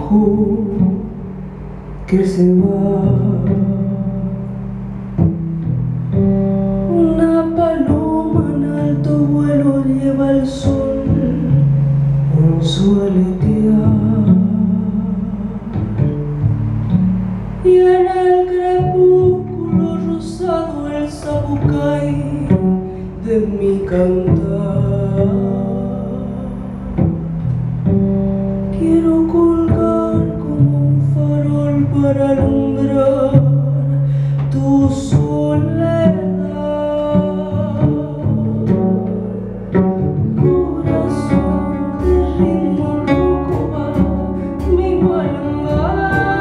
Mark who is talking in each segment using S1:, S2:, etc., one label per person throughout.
S1: ojo que se va. Una paloma en alto vuelo lleva el sol en su aletear, y en el crepúsculo rosado el sapucay de mi cantar. Quiero colgar como un farol para alumbrar tu soledad. Corazón de ritmo loco va mi guarangá.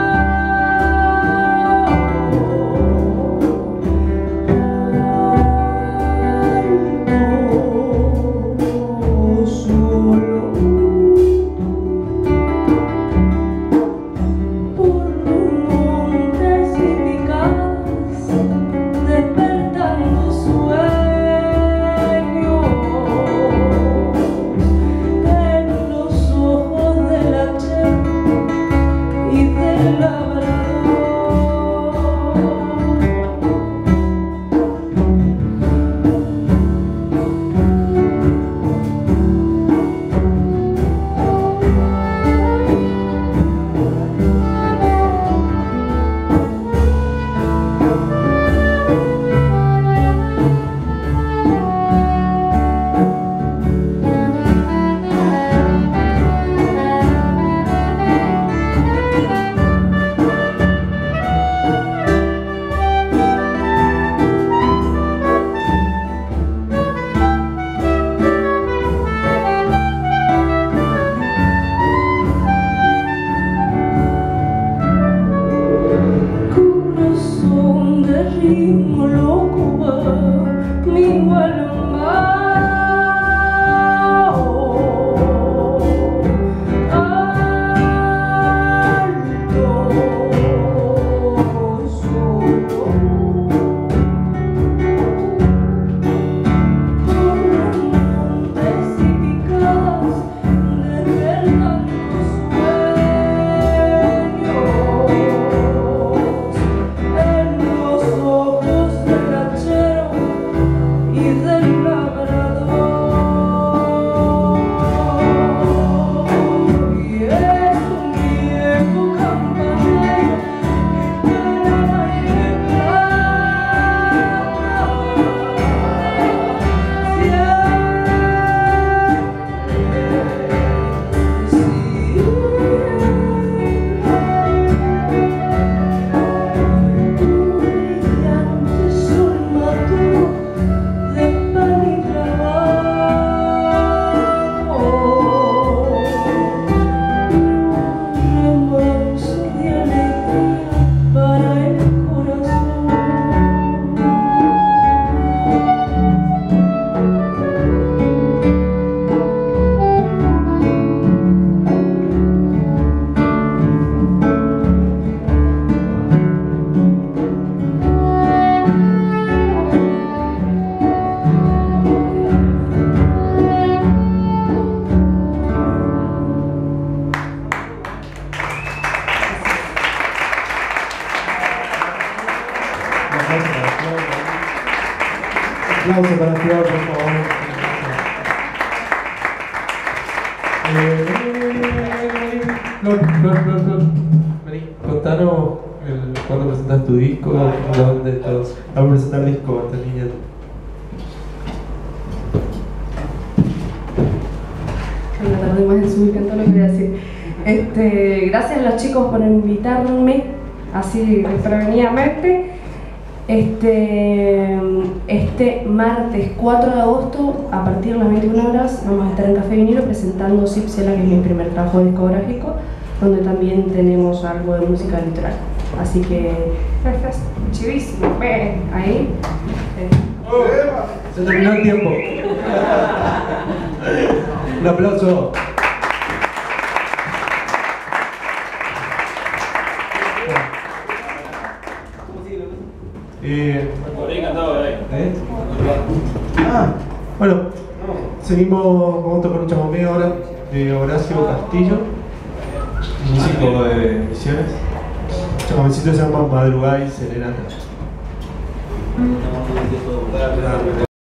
S1: Ritmo loco va mi guarangá. Alto, solo, por montes y picadas despertando sueños en los ojos del hachero y del labrador. Y es un viejo campanero que espera el aire plata. Un brillante sol maduro de pan y trabajo, un remanso de alegría para el corazón.
S2: Aplauso para Flor, por favor. Flor. Vení, contanos cuándo presentas tu disco, dónde todos. Vamos a presentar el disco a esta niña.
S3: No tardé más en subir que todo lo que voy a decir. Gracias a los chicos por invitarme así desprevenidamente. Este martes 4 de agosto, a partir de las 21 horas, vamos a estar en Café Vinilo presentando Cipsela, que es mi primer trabajo discográfico, donde también tenemos algo de música litoral. Así que, chivísimo, ven, ahí.
S2: Se terminó el tiempo. Un aplauso. Bueno, seguimos con otro chamamé ahora de Horacio Castillo, música
S4: chico de Misiones. El jovencito se llama Madrugada y Serenata.